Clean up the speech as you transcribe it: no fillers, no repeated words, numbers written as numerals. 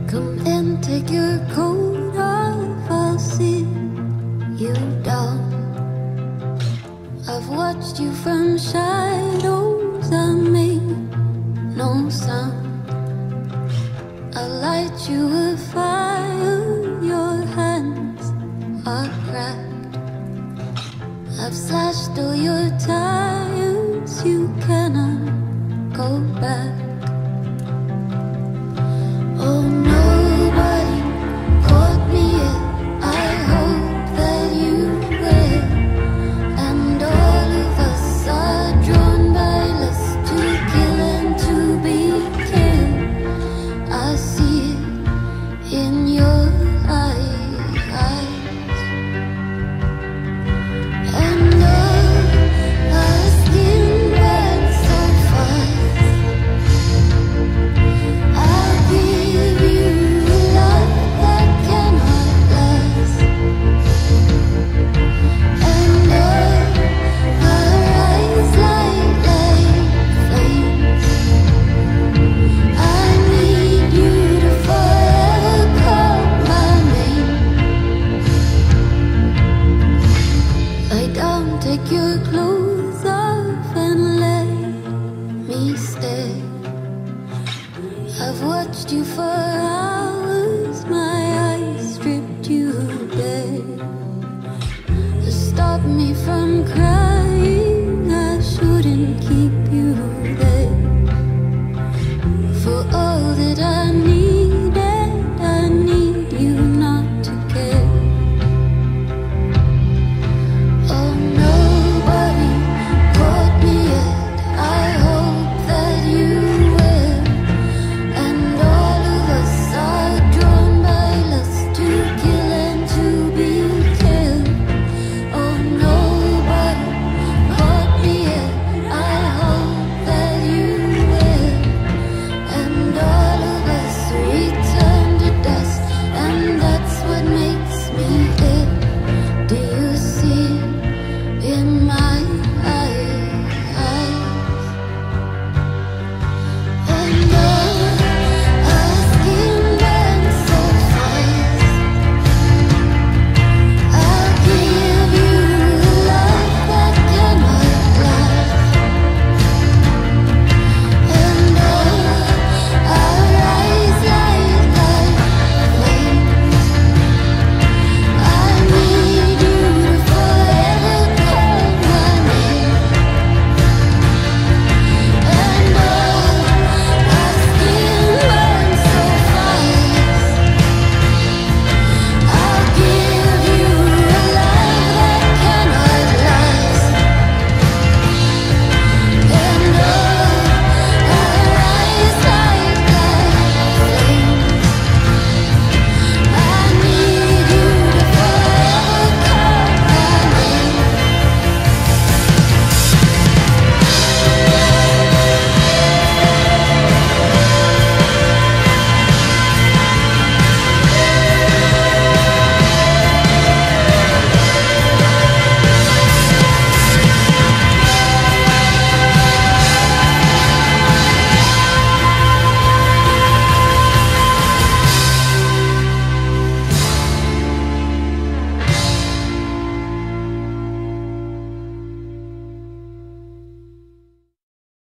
Come and take your coat off, I'll sit you down. I've watched you from shadows, I made no sound. I'll light you a fire, your hands are cracked. I've slashed all your tires, you cannot go back. Oh, nobody caught me yet, I hope that you will. And all of us are drawn by lust to kill and to be killed. I see it in your eyes. And all our skin burns so fast. I'll give you love that cannot last. And all our eyes like flames. I need you to forever call my name. Lie down, take your clothes off and let me stay. I've watched you for